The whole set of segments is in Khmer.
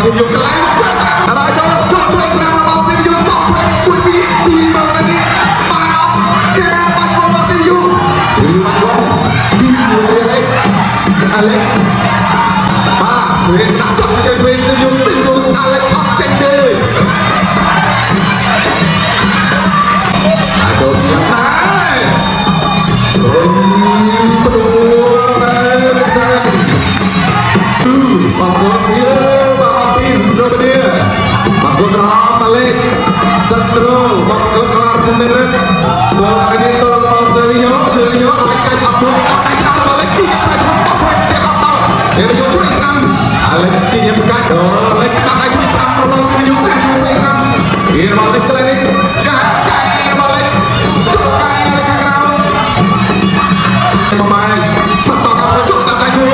xin dùng cái lái một chân sẵn là cho chơi sẵn là bao xin dùng sọc thuê quên đi đi vào đây ba nó kê ba con bao xin dùng thì ba con đi vào đây Alex ba thuê sẵn chọn chơi thuê xin dùng Alex up tranh đi cho kiếm đá rồi Bangkok here, Bangkok is over there. Bangkok ram balik, Sandro, Bangkok kelar kemerit. Bola ini turun bawah Sergio, Alex kayak Abdul, Alex serang balik, cip, cuma bocor dia kapal. Sergio curi serang, Alex kini bukan, Alex tak curi serang, Sergio serang. Ini balik ke lari, kayak balik, kayak Alex kerau. Pemain, pertolongan bocor tak curi.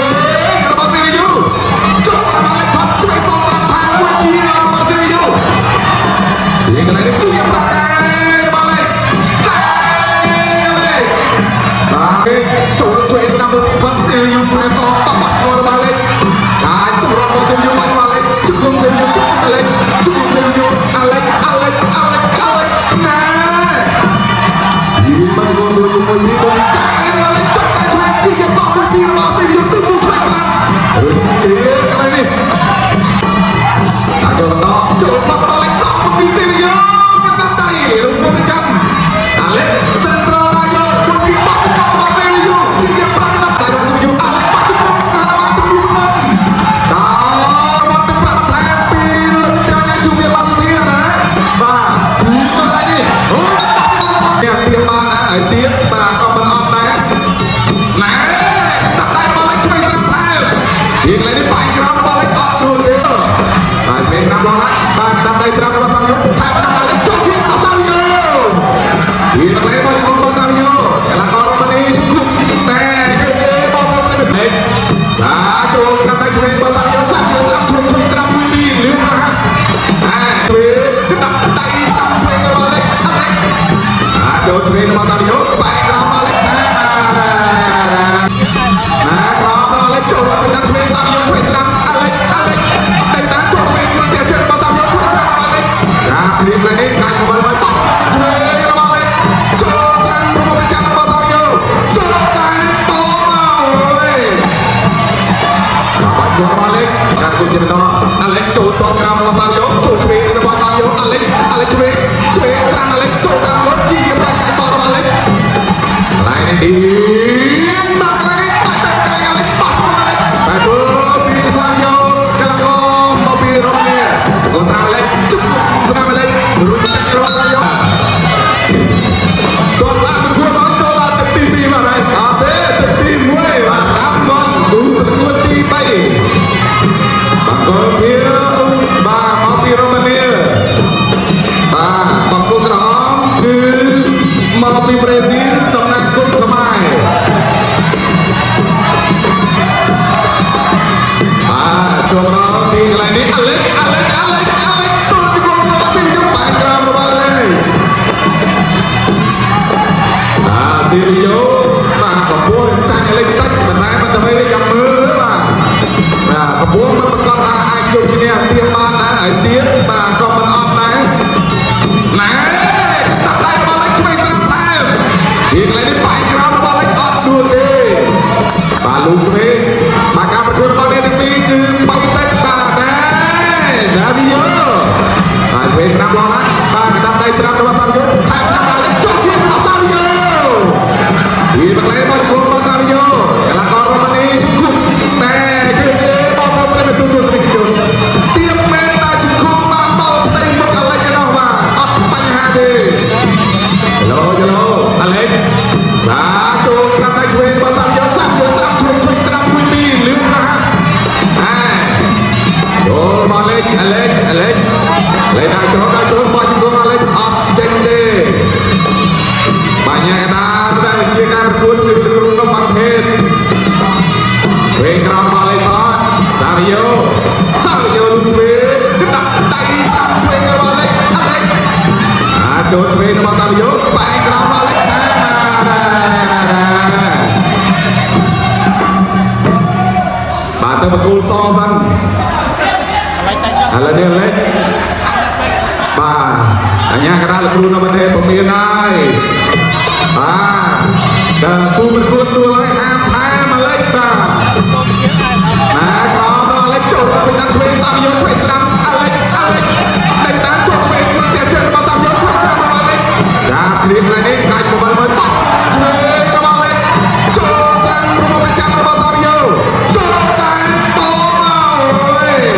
Bạn ta một cô so săn ឥឡូវនេះលេខបាទអញ្ញាកណ្ដាលគ្រូនៅប្រទេសពមៀនហើយបាទដល់គូប្រកួតទួលឲ្យអាមថែមលេខបាទណាក្រោមលេខចូលទៅកាន់ឆ្វេងសាមយោឆ្វេងស្ដាំអាលេខដេញតាមចូលឆ្វេងតែជើងរបស់សាមយោឆ្វេងស្ដាំរបស់លេខចាព្រៀងឡើងនេះកាច់មកមើលបោះឆ្វេងរបស់លេខចូលស្ដាំរបស់ប្រចាំរបស់សាមយោចូលតែតមកអើយ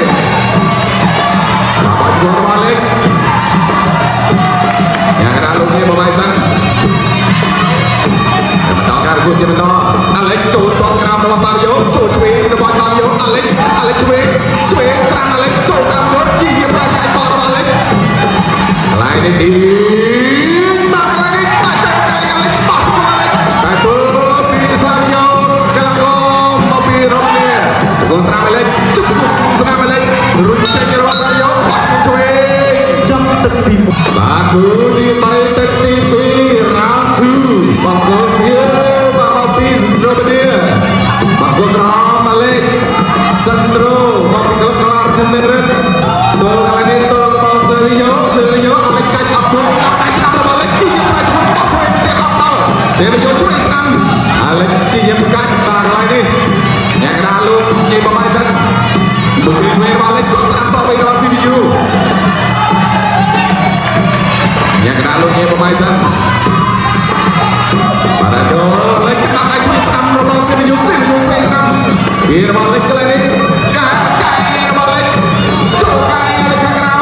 បាទចូលរបស់លេខយ៉ាងណាលោកនេះមកបាយសិនគូជាបន្តអាឡិចចូលបោះក្រោមរបស់សាមយោចូលឆ្វេងរបស់សាមយោអាឡិចឆ្វេងស្រាំអាឡិចចូលសាមយោជាប្រកាយបោះរបស់អាឡិចកន្លែងនេះទីបាទកន្លែងនេះបាទចុះកាយអាឡិចបោះរបស់អាឡិចតែធ្វើពីសាមយោកន្លងមកពីរំនេះជង្គង់ស្រាំអាឡិចជង្គង់ស្រាំអាឡិចរុញចេញរបស់សាមយោបោះឆ្វេងចំទឹកទីបាទគូទី3ទឹកទី2 round 2បងប្អូនពីរ៉ូបេនីមកគូក្រមអាឡិចសិនត្រូមកពីក្លារមិនរិតចូលកន្លែងនេះចូលរបស់សេរីយ៉ូអាឡិចកាច់អត់ធំដល់ដៃស្ដាំរបស់អាឡិចជីប្រជុំបោះឆ្វេងទៀតអត់ដល់សេរីយ៉ូជួយស្ដាំអាឡិចជីកាច់បាទកន្លែងនេះអ្នកកណ្ដាលលោកនិយាយបបាយសិនមួយឆ្វេងរបស់អាឡិចគាត់ស្ដាំសោះវិញរបស់ CPU អ្នកកណ្ដាលលោកនិយាយបបាយសិនបាទចូលលេខដាក់ដៃជួយស្ដាំរបស់ CPU ស្វេងស្ដាំពីរបស់លេខកន្លែងនេះកាយរបស់លេខចូលកាយលេខខាងក្រៅ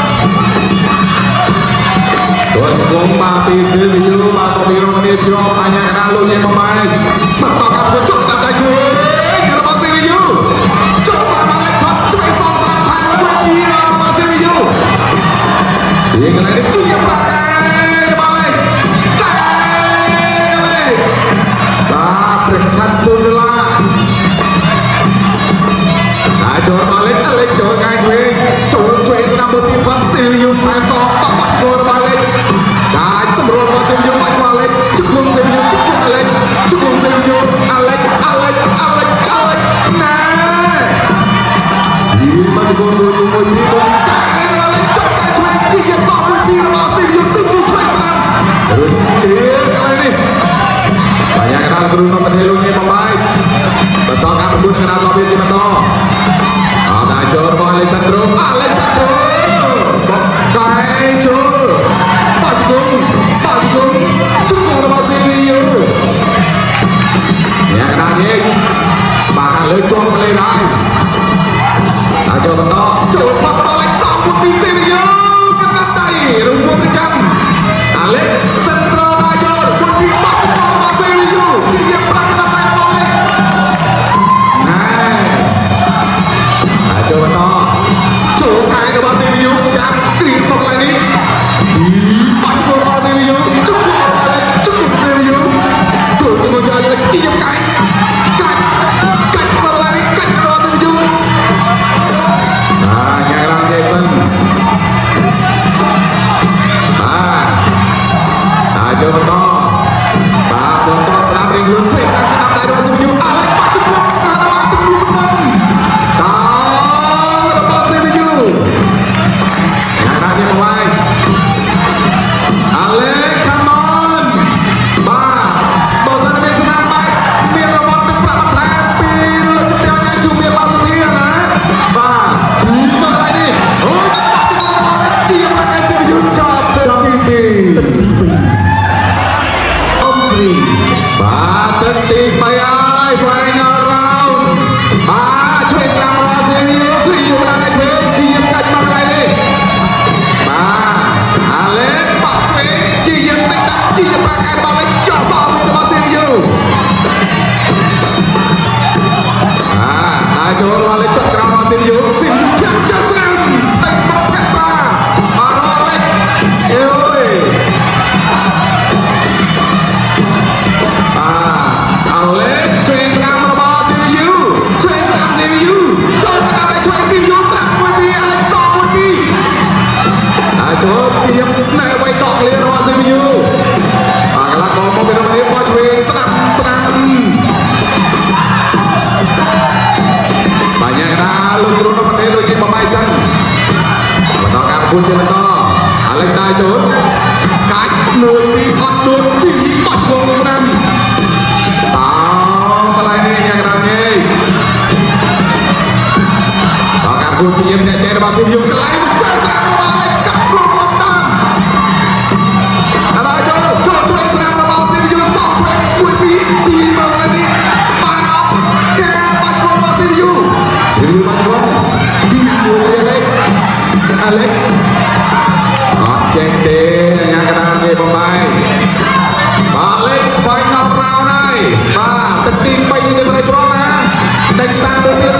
ចូលគុំមកពី CPU មកពីរ៉ូម៉ានីជាប់អញ្ញាកណ្ដាលលោកនិយាយបបាយបន្តការប្រជុំដាក់ដៃជួយរបស់ CPU ចូលស្ដាំលេខផាត់ជួយសងស្ដាំថែមមួយពីរបស់ CPU ពីកន្លែងនេះជួយប្រកាយរបស់លេខបាទព្រះខ័ណ្ឌពូសិលាហើយចូលរបស់លេខចូលកាយវិញចូលជួយស្ដាំមួយពីផាត់ CPU ថែមសងបោះឈ្មោះរបស់លេខកាយសម្រួលរបស់ CPU បាច់របស់លេខជង្គង់ CPU ជង្គង់អាឡិចជង្គង់ CPU អាឡិចណាយីមកជង្គង់ CPU មួយពីមួយកាយរបស់លេខចូលកាយជួយជាសងមួយពីរបស់ CPU ជួយស្ដាំគ្រាកន្លែងនេះបាទយ៉ាងណាគ្រូនៅប្រទេសលោកនេះបបាយបន្តការប្រកួតកណ្ដាលសោះវាជាបន្តអត់តែចូលរបស់អាឡេសាន់ដ្រូបកែចូលបោះជង្គង់ជង្គង់របស់ CPU យ៉ាងណានេះបាទខាងលើជាប់លេងហើយតែចូលបន្តចូលបោះរបស់លេខសងមួយពី CPU កណ្ដាប់ដៃរំលោភកម្មអាឡេសាន់ដ្រូដាក់ចូលមួយពីបោះជង្គង់របស់ CPU ជាប្រាក់កណ្ដាប់ដៃរបស់លេខណែតែចូលបន្តចូលកាយរបស់ CPU ចាប់គ្រៀងមកកន្លែងនេះបោះជង្គង់របស់ CPU ជង្គង់របស់លេខជង្គង់ CPU ចូលជាមួយយកលេខទីកាយមកកន្លែងនេះកាច់របស់ CPU ញ៉ៃរ៉ាំចេសិនបាទចូលបន្តបាទបន្តស្ដាប់រៀងខ្លួនភ្លេចស្ដាប់ដៃរបស់ CPU អាឡិចបោះជង្គង់តាមឡើងទំនួលភ្នំដល់របស់ CPU ញ៉ៃរ៉ាំចេមកវាយអាឡិច come on បាទបើសិនមានស្នាមបែកមានរបស់ទឹកប្រាក់បន្ថែមពីលើកផ្ទះញ៉ាំជុំមានបាសធាណាបាទពីមកកន្លែងនេះអូយបាត់ទីប្រកាយ CPU ចាប់ទី2អ៊ំហ្វ្រីបាទទឹកទី3ហើយ final round បាទជួយស្ដាំរបស់ CPU ដាក់ឲ្យធ្វើជាកាច់មកកន្លែងនេះបាទអាឡេបោះឆ្វេងជាយើងតិចដាក់ជាប្រកាយបោះលេខចោះសងរបស់ CPU តែចូលរបស់លេខទឹកក្រោមរបស់ CPU ចាំចាស់ស្រាំតែមកពាក់ប្រាបាទរបស់លេខអើយអាឡេជួយស្ដាំរបស់ CPU ជួយស្ដាំ CPU ចូលកណ្ដាប់ឲ្យជួយ CPU ស្ដាំមួយពីអាឡេសងមួយពីចូលពីណែវាយតក់លៀរបស់ CPU បាទកន្លងមកពីរំលាយបោះឆ្វេងស្ដាំបាទយ៉ាងพูดเช่นนั้นก็อะไรได้โจทย์การหน่วยปีอดดุลที่ยิงปัดวงสนามตามอะไรนี่อย่างไรนี่ต่อการพูดเชี่ยมเนี่ยเจนมาซิยุกไล่มันเจอสนามมาเลยกับกลุ่มลำดับอะไรโจช่วยสนามมาซิยุสองช่วยคุยปีตีมาอะไรนี่ปานออกแกปัดกลุ่มมาซิยุถือมันว่าดีอยู่เลยอเล็กเจนเดย์yang kena ambil pemain balik final round này và tình tin bay như thế này pro na đánh ta đối